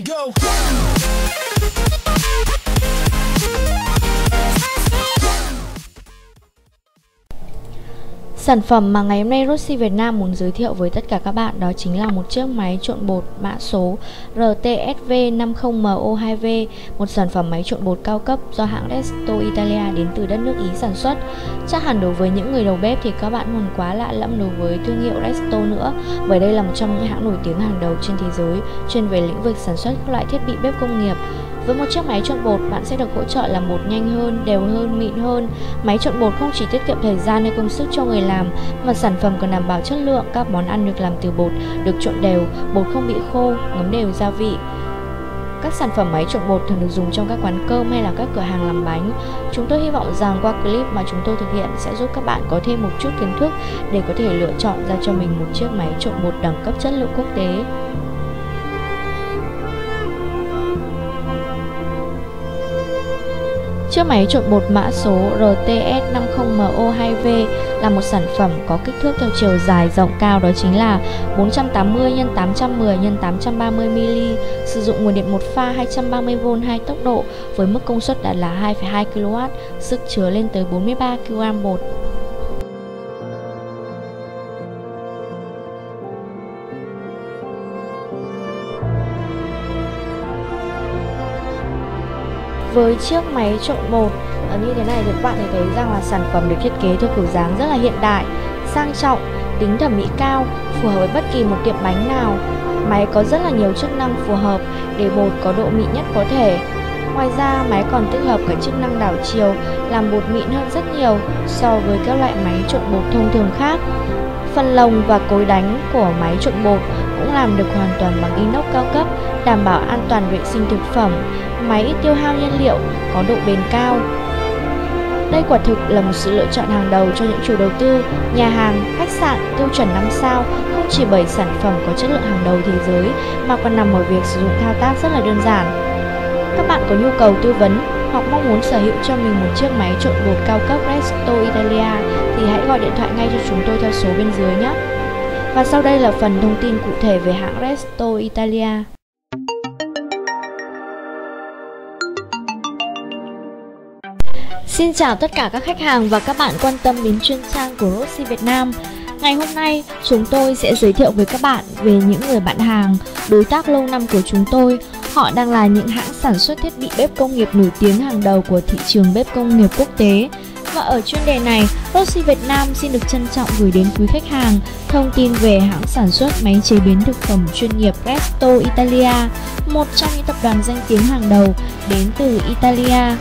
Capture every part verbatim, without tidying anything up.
go. Sản phẩm mà ngày hôm nay Rossi Việt Nam muốn giới thiệu với tất cả các bạn đó chính là một chiếc máy trộn bột mã số R T S V năm mươi M O hai V, một sản phẩm máy trộn bột cao cấp do hãng Resto Italia đến từ đất nước Ý sản xuất. Chắc hẳn đối với những người đầu bếp thì các bạn còn quá lạ lẫm đối với thương hiệu Resto nữa, bởi đây là một trong những hãng nổi tiếng hàng đầu trên thế giới chuyên về lĩnh vực sản xuất các loại thiết bị bếp công nghiệp. Với một chiếc máy trộn bột, bạn sẽ được hỗ trợ làm bột nhanh hơn, đều hơn, mịn hơn. Máy trộn bột không chỉ tiết kiệm thời gian hay công sức cho người làm, mà sản phẩm còn đảm bảo chất lượng. Các món ăn được làm từ bột được trộn đều, bột không bị khô, ngấm đều gia vị. Các sản phẩm máy trộn bột thường được dùng trong các quán cơm hay là các cửa hàng làm bánh. Chúng tôi hy vọng rằng qua clip mà chúng tôi thực hiện sẽ giúp các bạn có thêm một chút kiến thức để có thể lựa chọn ra cho mình một chiếc máy trộn bột đẳng cấp chất lượng quốc tế. Chiếc máy trộn bột mã số R T S năm mươi M O hai V là một sản phẩm có kích thước theo chiều dài rộng cao, đó chính là bốn trăm tám mươi nhân tám trăm mười nhân tám trăm ba mươi mi-li, sử dụng nguồn điện một pha hai trăm ba mươi vôn hai tốc độ với mức công suất đạt là hai phẩy hai ki lô oát, sức chứa lên tới bốn mươi ba ki lô gam bột. Với chiếc máy trộn bột như thế này thì các bạn thấy rằng là sản phẩm được thiết kế theo kiểu dáng rất là hiện đại, sang trọng, tính thẩm mỹ cao, phù hợp với bất kỳ một tiệm bánh nào. Máy có rất là nhiều chức năng phù hợp để bột có độ mịn nhất có thể. Ngoài ra, máy còn tích hợp cả chức năng đảo chiều, làm bột mịn hơn rất nhiều so với các loại máy trộn bột thông thường khác. Phần lồng và cối đánh của máy trộn bột cũng làm được hoàn toàn bằng inox cao cấp, đảm bảo an toàn vệ sinh thực phẩm. Máy ít tiêu hao nhiên liệu, có độ bền cao. Đây quả thực là một sự lựa chọn hàng đầu cho những chủ đầu tư, nhà hàng, khách sạn tiêu chuẩn năm sao, không chỉ bởi sản phẩm có chất lượng hàng đầu thế giới mà còn nằm ở việc sử dụng thao tác rất là đơn giản. Các bạn có nhu cầu tư vấn hoặc mong muốn sở hữu cho mình một chiếc máy trộn bột cao cấp Resto Italia thì hãy gọi điện thoại ngay cho chúng tôi theo số bên dưới nhé. Và sau đây là phần thông tin cụ thể về hãng Resto Italia. Xin chào tất cả các khách hàng và các bạn quan tâm đến chuyên trang của Rossi Việt Nam. Ngày hôm nay, chúng tôi sẽ giới thiệu với các bạn về những người bạn hàng, đối tác lâu năm của chúng tôi. Họ đang là những hãng sản xuất thiết bị bếp công nghiệp nổi tiếng hàng đầu của thị trường bếp công nghiệp quốc tế. Và ở chuyên đề này, Rossi Việt Nam xin được trân trọng gửi đến quý khách hàng thông tin về hãng sản xuất máy chế biến thực phẩm chuyên nghiệp Resto Italia, một trong những tập đoàn danh tiếng hàng đầu đến từ Italia.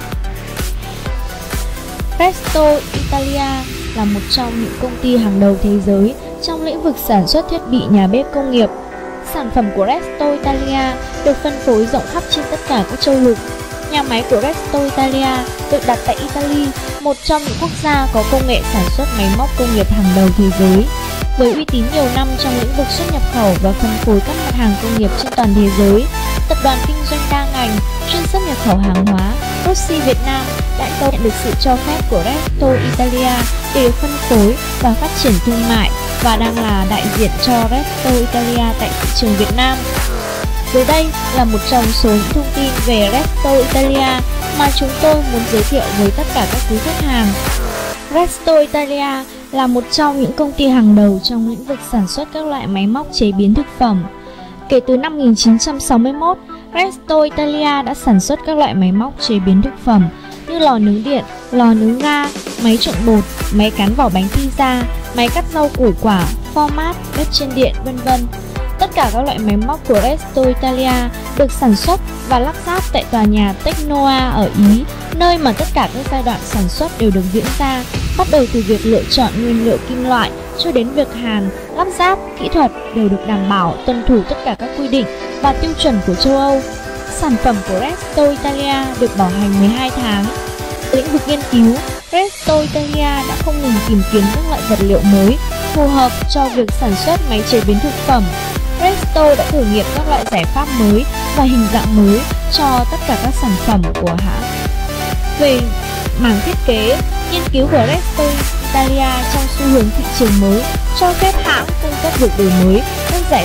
Resto Italia là một trong những công ty hàng đầu thế giới trong lĩnh vực sản xuất thiết bị nhà bếp công nghiệp. Sản phẩm của Resto Italia được phân phối rộng khắp trên tất cả các châu lục. Nhà máy của Resto Italia được đặt tại Italy, một trong những quốc gia có công nghệ sản xuất máy móc công nghiệp hàng đầu thế giới. Với uy tín nhiều năm trong lĩnh vực xuất nhập khẩu và phân phối các mặt hàng công nghiệp trên toàn thế giới, tập đoàn kinh doanh đa ngành chuyên xuất nhập khẩu hàng hóa Rossi Việt Nam đã nhận được sự cho phép của Resto Italia để phân phối và phát triển thương mại và đang là đại diện cho Resto Italia tại thị trường Việt Nam. Dưới đây là một trong số những thông tin về Resto Italia mà chúng tôi muốn giới thiệu với tất cả các quý khách hàng. Resto Italia là một trong những công ty hàng đầu trong lĩnh vực sản xuất các loại máy móc chế biến thực phẩm. Kể từ năm một nghìn chín trăm sáu mươi mốt, Resto Italia đã sản xuất các loại máy móc chế biến thực phẩm như lò nướng điện, lò nướng ga, máy trộn bột, máy cán vỏ bánh pizza, máy cắt rau củ quả, format, bếp chiên điện, vân vân. Tất cả các loại máy móc của Resto Italia được sản xuất và lắp ráp tại tòa nhà Tecnoa ở Ý, nơi mà tất cả các giai đoạn sản xuất đều được diễn ra, bắt đầu từ việc lựa chọn nguyên liệu kim loại cho đến việc hàn, lắp ráp, kỹ thuật đều được đảm bảo tuân thủ tất cả các quy định và tiêu chuẩn của châu Âu. Sản phẩm của Resto Italia được bảo hành mười hai tháng. Lĩnh vực nghiên cứu, Resto Italia đã không ngừng tìm kiếm các loại vật liệu mới phù hợp cho việc sản xuất máy chế biến thực phẩm. Resto đã thử nghiệm các loại giải pháp mới và hình dạng mới cho tất cả các sản phẩm của hãng. Về mảng thiết kế, nghiên cứu của Resto Italia trong xu hướng thị trường mới cho phép hãng cung cấp việc đổi mới các giải pháp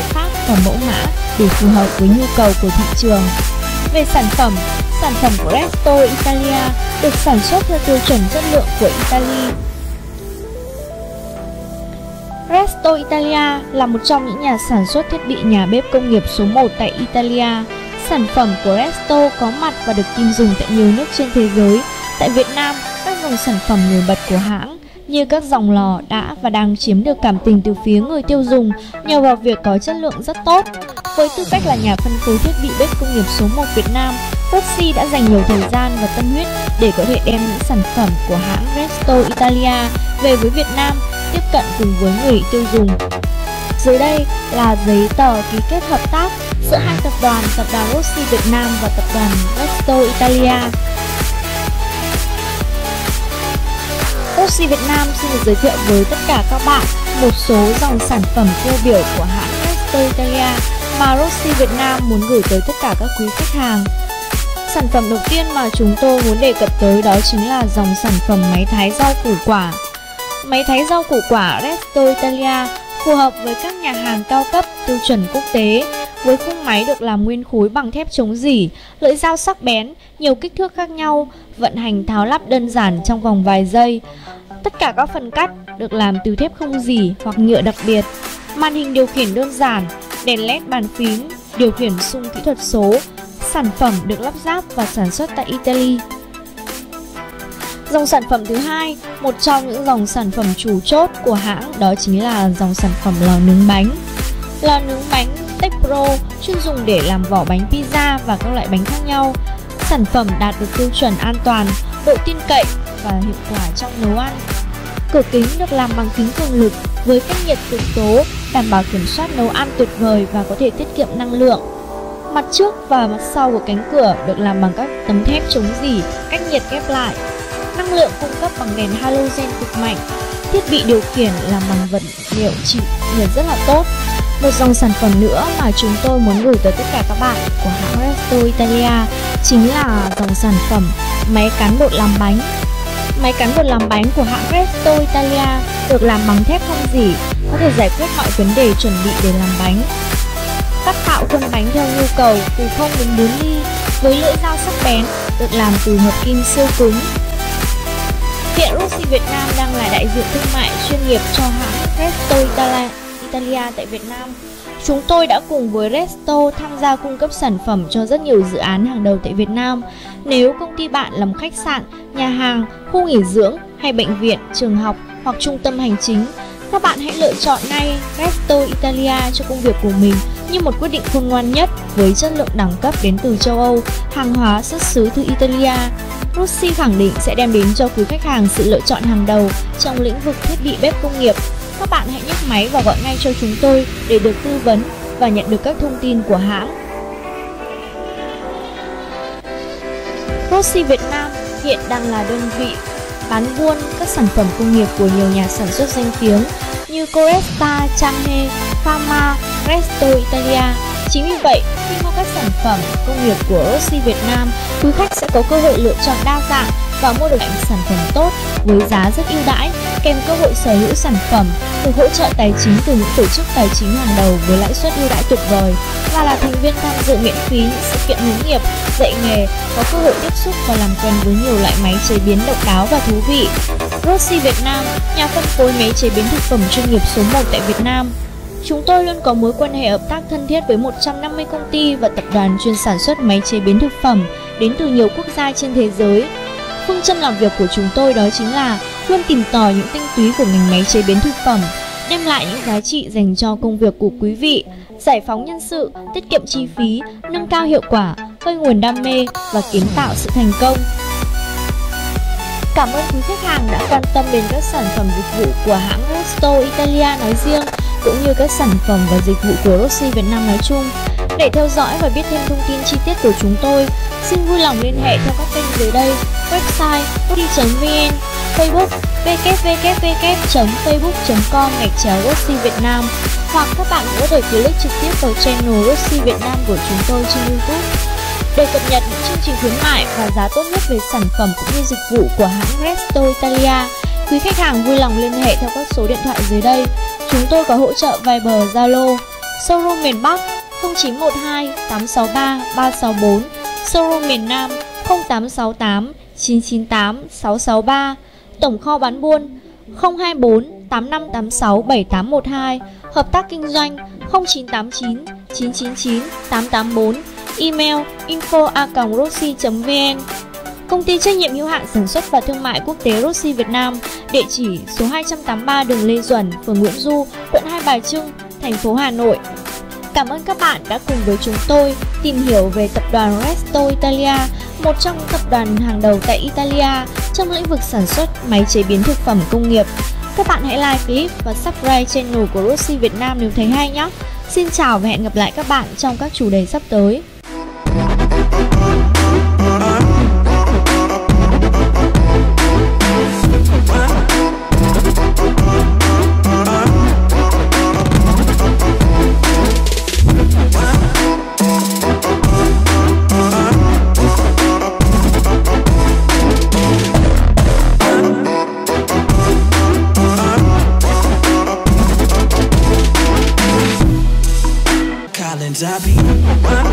và mẫu mã để phù hợp với nhu cầu của thị trường. Về sản phẩm, sản phẩm của Resto Italia được sản xuất theo tiêu chuẩn chất lượng của Italy. Resto Italia là một trong những nhà sản xuất thiết bị nhà bếp công nghiệp số một tại Italia. Sản phẩm của Resto có mặt và được tin dùng tại nhiều nước trên thế giới. Tại Việt Nam, các dòng sản phẩm nổi bật của hãng như các dòng lò đã và đang chiếm được cảm tình từ phía người tiêu dùng nhờ vào việc có chất lượng rất tốt. Với tư cách là nhà phân phối thiết bị bếp công nghiệp số một Việt Nam, Rossi đã dành nhiều thời gian và tâm huyết để có thể đem những sản phẩm của hãng Resto Italia về với Việt Nam, tiếp cận cùng với người tiêu dùng. Dưới đây là giấy tờ ký kết hợp tác giữa hai tập đoàn, tập đoàn Rossi Việt Nam và tập đoàn Resto Italia. Rossi Việt Nam xin được giới thiệu với tất cả các bạn một số dòng sản phẩm tiêu biểu của hãng Resto Italia mà Rossi Việt Nam muốn gửi tới tất cả các quý khách hàng. Sản phẩm đầu tiên mà chúng tôi muốn đề cập tới đó chính là dòng sản phẩm máy thái rau củ quả. Máy thái rau củ quả Resto Italia phù hợp với các nhà hàng cao cấp tiêu chuẩn quốc tế, với khung máy được làm nguyên khối bằng thép chống rỉ, lưỡi dao sắc bén, nhiều kích thước khác nhau, vận hành tháo lắp đơn giản trong vòng vài giây. Tất cả các phần cắt được làm từ thép không rỉ hoặc nhựa đặc biệt. Màn hình điều khiển đơn giản, đèn led bàn phím, điều khiển xung kỹ thuật số. Sản phẩm được lắp ráp và sản xuất tại Italy. Dòng sản phẩm thứ hai, một trong những dòng sản phẩm chủ chốt của hãng đó chính là dòng sản phẩm lò nướng bánh. Lò nướng bánh Tech Pro chuyên dùng để làm vỏ bánh pizza và các loại bánh khác nhau. Sản phẩm đạt được tiêu chuẩn an toàn, độ tin cậy và hiệu quả trong nấu ăn. Cửa kính được làm bằng kính cường lực với cách nhiệt cực tố, đảm bảo kiểm soát nấu ăn tuyệt vời và có thể tiết kiệm năng lượng. Mặt trước và mặt sau của cánh cửa được làm bằng các tấm thép chống rỉ, cách nhiệt ghép lại. Năng lượng cung cấp bằng đèn halogen cực mạnh. Thiết bị điều khiển làm bằng vật liệu chịu nhiệt rất là tốt. Một dòng sản phẩm nữa mà chúng tôi muốn gửi tới tất cả các bạn của hãng Resto Italia chính là dòng sản phẩm máy cán bột làm bánh. Máy cán bột làm bánh của hãng Resto Italia được làm bằng thép không rỉ, có thể giải quyết mọi vấn đề chuẩn bị để làm bánh. Cắt tạo khuôn bánh theo nhu cầu từ không đến bốn ly với lưỡi dao sắc bén được làm từ hợp kim siêu cứng. Hiện Rossi Việt Nam đang là đại diện thương mại chuyên nghiệp cho hãng Resto Italia, Italia tại Việt Nam. Chúng tôi đã cùng với Resto tham gia cung cấp sản phẩm cho rất nhiều dự án hàng đầu tại Việt Nam. Nếu công ty bạn làm khách sạn, nhà hàng, khu nghỉ dưỡng hay bệnh viện, trường học hoặc trung tâm hành chính, các bạn hãy lựa chọn ngay Resto Italia cho công việc của mình như một quyết định khôn ngoan nhất với chất lượng đẳng cấp đến từ châu Âu, hàng hóa xuất xứ từ Italia. Rossi khẳng định sẽ đem đến cho quý khách hàng sự lựa chọn hàng đầu trong lĩnh vực thiết bị bếp công nghiệp. Các bạn hãy nhấc máy và gọi ngay cho chúng tôi để được tư vấn và nhận được các thông tin của hãng. Rossi Việt Nam hiện đang là đơn vị bán buôn các sản phẩm công nghiệp của nhiều nhà sản xuất danh tiếng như Coresta, Chanhe, Fama, Resto Italia. Chính vì vậy, khi mua các sản phẩm công nghiệp của Rossi Việt Nam, quý khách sẽ có cơ hội lựa chọn đa dạng và mua được những sản phẩm tốt với giá rất ưu đãi, kèm cơ hội sở hữu sản phẩm, được hỗ trợ tài chính từ những tổ chức tài chính hàng đầu với lãi suất ưu đãi tuyệt vời, và là thành viên tham dự miễn phí những sự kiện hướng nghiệp, dạy nghề, có cơ hội tiếp xúc và làm quen với nhiều loại máy chế biến độc đáo và thú vị. Rossi Việt Nam, nhà phân phối máy chế biến thực phẩm chuyên nghiệp số một tại Việt Nam. Chúng tôi luôn có mối quan hệ hợp tác thân thiết với một trăm năm mươi công ty và tập đoàn chuyên sản xuất máy chế biến thực phẩm đến từ nhiều quốc gia trên thế giới. Phương châm làm việc của chúng tôi đó chính là luôn tìm tòi những tinh túy của ngành máy chế biến thực phẩm, đem lại những giá trị dành cho công việc của quý vị, giải phóng nhân sự, tiết kiệm chi phí, nâng cao hiệu quả, khơi nguồn đam mê và kiến tạo sự thành công. Cảm ơn quý khách hàng đã quan tâm đến các sản phẩm dịch vụ của hãng Resto Italia nói riêng, cũng như các sản phẩm và dịch vụ của Rossi Việt Nam nói chung. Để theo dõi và biết thêm thông tin chi tiết của chúng tôi, xin vui lòng liên hệ theo các kênh dưới đây: website rossi chấm vn, Facebook w w w chấm facebook chấm com gạch chéo Rossi Việt Nam, hoặc các bạn có thể click trực tiếp vào channel Rossi Việt Nam của chúng tôi trên YouTube. Để cập nhật những chương trình khuyến mại và giá tốt nhất về sản phẩm cũng như dịch vụ của hãng Resto Italia, quý khách hàng vui lòng liên hệ theo các số điện thoại dưới đây. Chúng tôi có hỗ trợ Viber, Zalo. Showroom miền Bắc không chín một hai tám sáu ba ba sáu bốn, Showroom miền Nam không tám sáu tám chín chín tám sáu sáu ba, tổng kho bán buôn không hai bốn tám năm tám sáu bảy tám một hai, hợp tác kinh doanh không chín tám chín chín chín chín tám tám bốn, email info a còng roxy chấm vn. Công ty trách nhiệm hữu hạn sản xuất và thương mại quốc tế Roxy Việt Nam, địa chỉ số hai trăm tám mươi ba đường Lê Duẩn, phường Nguyễn Du, quận Hai Bà Trưng, thành phố Hà Nội. Cảm ơn các bạn đã cùng với chúng tôi tìm hiểu về tập đoàn Resto Italia, một trong những tập đoàn hàng đầu tại Italia trong lĩnh vực sản xuất máy chế biến thực phẩm công nghiệp. Các bạn hãy like clip và subscribe channel của Roxy Việt Nam nếu thấy hay nhé. Xin chào và hẹn gặp lại các bạn trong các chủ đề sắp tới. I be